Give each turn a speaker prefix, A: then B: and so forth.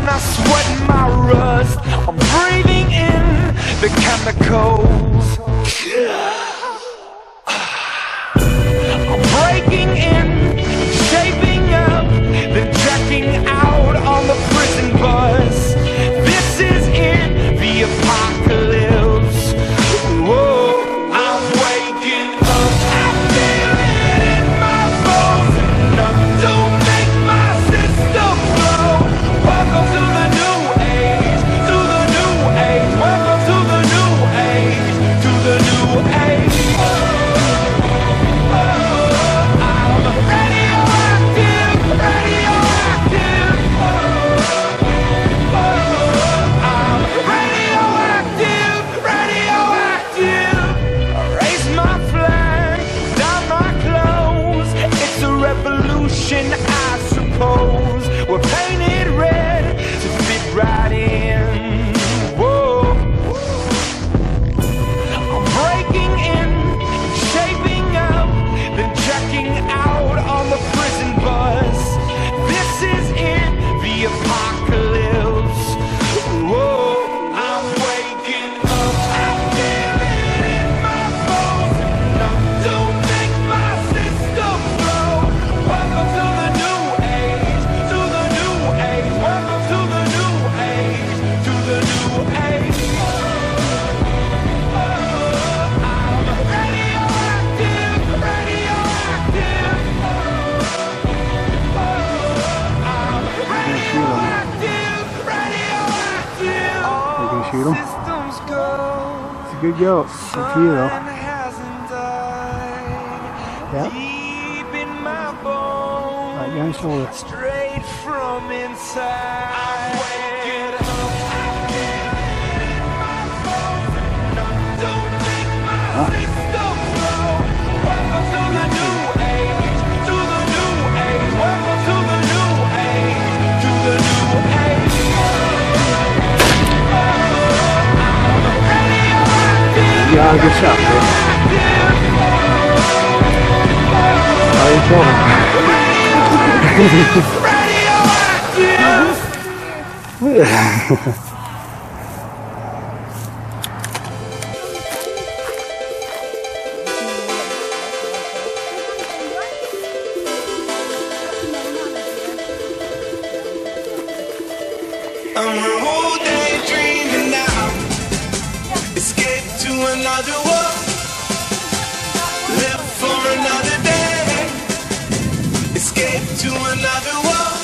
A: I sweat my rust. I'm breathing in the chemicals. I'm breaking in, shaping up, then checking out on the prison bus. This is it, the apocalypse. Whoa, I'm waking up. I feel it in my bones. Enough to make my system blow. Welcome to the new age, to the new age. Welcome to the new age, to the new age. I suppose we're painted red to fit right in. Whoa, I'm breaking in, shaping up, then checking out on the prison bus. This is it, the apocalypse. Whoa, I'm waking up. I feel it in my bones. Enough to make my system blow. Welcome to the new age, to the new age. Welcome to the new age, to the new age. I'm radioactive, radioactive. I'm radioactive, radioactive.
B: You can shoot him.
A: Systems go.
B: It's a good go. Good for you though.
A: Sun hasn't died.
B: Yeah.
A: Deep in my bones.
B: Right behind your shoulder.
A: Straight from inside. I'm waking up. I feel it in my bones. Enough to make my system blow. Welcome to the new age, to the new age. Welcome to the new age, to the new age. I'm radioactive.
B: Yeah, good shot, bro. How you feeling?
A: I'm a whole day dreaming now. Escape to another world. Live for another day. Escape to another world.